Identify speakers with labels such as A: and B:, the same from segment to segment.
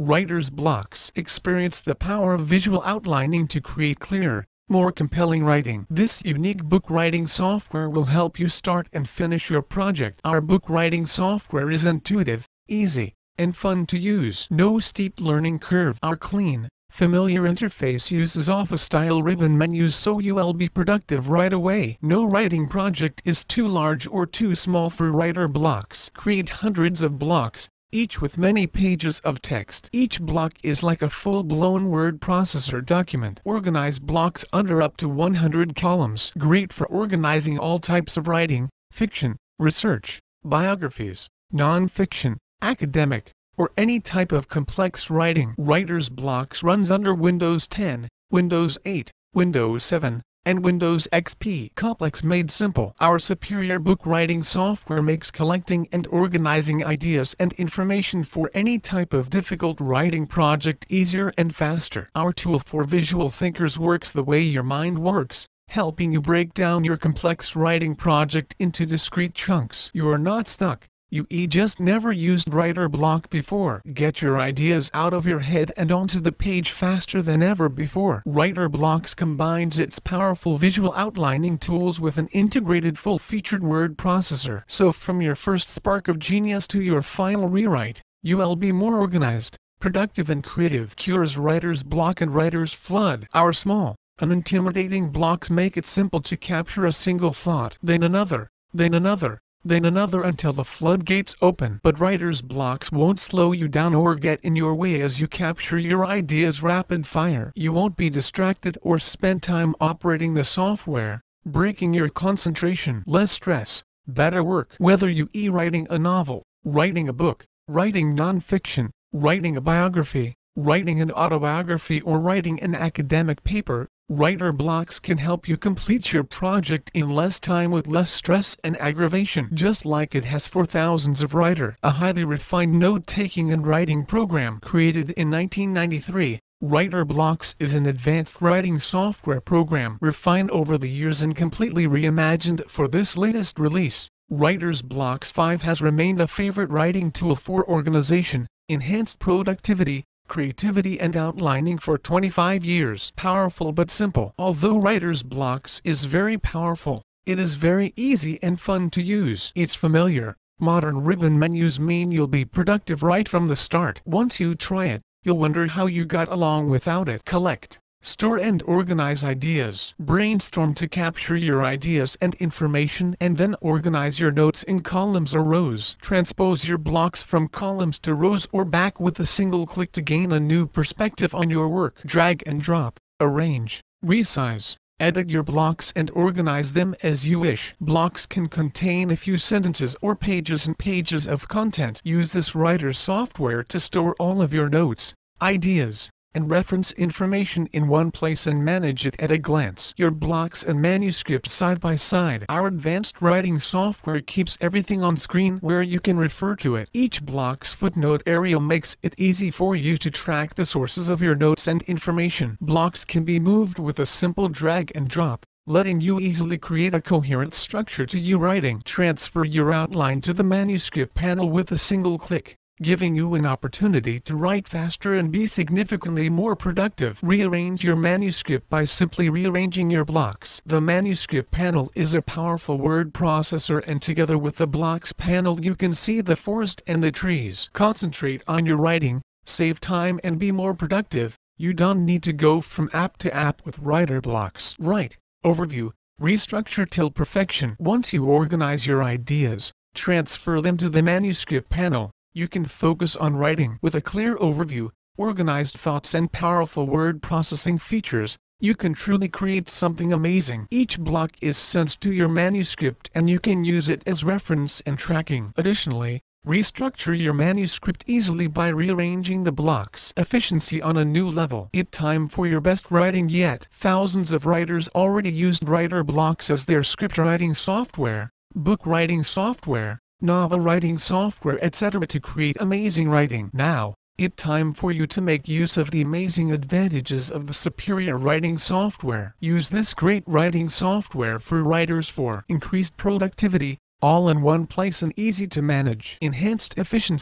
A: Writer's blocks. Experience the power of visual outlining to create clearer, more compelling writing. This unique book writing software will help you start and finish your project. Our book writing software is intuitive, easy, and fun to use. No steep learning curve. Our clean, familiar interface uses Office-style ribbon menus so you'll be productive right away. No writing project is too large or too small for writer blocks. Create hundreds of blocks, each with many pages of text. Each block is like a full-blown word processor document. Organize blocks under up to 100 columns. Great for organizing all types of writing, fiction, research, biographies, non-fiction, academic, or any type of complex writing. Writer's blocks runs under Windows 10, Windows 8, Windows 7, and Windows XP. Complex made simple. Our superior book writing software makes collecting and organizing ideas and information for any type of difficult writing project easier and faster. Our tool for visual thinkers works the way your mind works, helping you break down your complex writing project into discrete chunks. You are not stuck. You just never used writer block before. Get your ideas out of your head and onto the page faster than ever before. Writer blocks combines its powerful visual outlining tools with an integrated full-featured word processor. So from your first spark of genius to your final rewrite, you'll be more organized, productive and creative. Cures writer's block and writer's flood. Our small, unintimidating blocks make it simple to capture a single thought, then another, then another, then another until the floodgates open. But writer's blocks won't slow you down or get in your way as you capture your ideas rapid fire. You won't be distracted or spend time operating the software, breaking your concentration. Less stress, better work. Whether you writing a novel, writing a book, writing non-fiction, writing a biography, writing an autobiography or writing an academic paper, writer blocks can help you complete your project in less time with less stress and aggravation. Just like it has for thousands of writer. A highly refined note-taking and writing program created in 1993, Writer Blocks is an advanced writing software program refined over the years and completely reimagined for this latest release. Writer's Blocks 5 has remained a favorite writing tool for organization, enhanced productivity, creativity and outlining for 25 years. Powerful but simple. Although Writer's Blocks is very powerful, it is very easy and fun to use. Its familiar, modern ribbon menus mean you'll be productive right from the start. Once you try it, you'll wonder how you got along without it. Collect, store and organize ideas. Brainstorm to capture your ideas and information and then organize your notes in columns or rows. Transpose your blocks from columns to rows or back with a single click to gain a new perspective on your work. Drag and drop, arrange, resize, edit your blocks and organize them as you wish. Blocks can contain a few sentences or pages and pages of content. Use this writer software to store all of your notes, ideas, and reference information in one place and manage it at a glance. Your blocks and manuscripts side by side. Our advanced writing software keeps everything on screen where you can refer to it. Each block's footnote area makes it easy for you to track the sources of your notes and information. Blocks can be moved with a simple drag and drop, letting you easily create a coherent structure to your writing. Transfer your outline to the manuscript panel with a single click, giving you an opportunity to write faster and be significantly more productive. Rearrange your manuscript by simply rearranging your blocks. The manuscript panel is a powerful word processor, and together with the blocks panel you can see the forest and the trees. Concentrate on your writing, save time and be more productive. You don't need to go from app to app with writer blocks. Write, overview, restructure till perfection. Once you organize your ideas, transfer them to the manuscript panel. You can focus on writing. With a clear overview, organized thoughts and powerful word processing features, you can truly create something amazing. Each block is sent to your manuscript and you can use it as reference and tracking. Additionally, restructure your manuscript easily by rearranging the blocks. Efficiency on a new level. It's time for your best writing yet. Thousands of writers already used writer blocks as their script writing software, book writing software, novel writing software, etc. to create amazing writing. Now, it's time for you to make use of the amazing advantages of the superior writing software. Use this great writing software for writers for increased productivity, all in one place and easy to manage. Enhanced efficiency.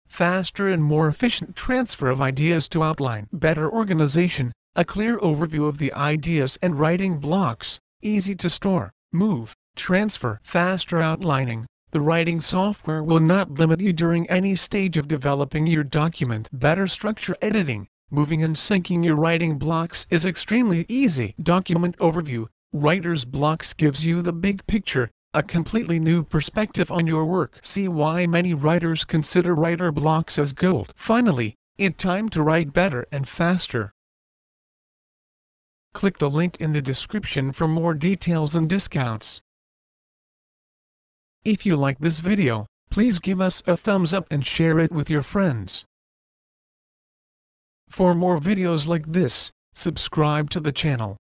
A: faster and more efficient transfer of ideas to outline, better organization, a clear overview of the ideas and writing blocks, easy to store, move, transfer, faster outlining. The writing software will not limit you during any stage of developing your document. Better structure editing, moving and syncing your writing blocks is extremely easy. Document overview, writer's blocks gives you the big picture, a completely new perspective on your work. See why many writers consider writer blocks as gold. Finally, it's time to write better and faster. Click the link in the description for more details and discounts. If you like this video, please give us a thumbs up and share it with your friends. For more videos like this, subscribe to the channel.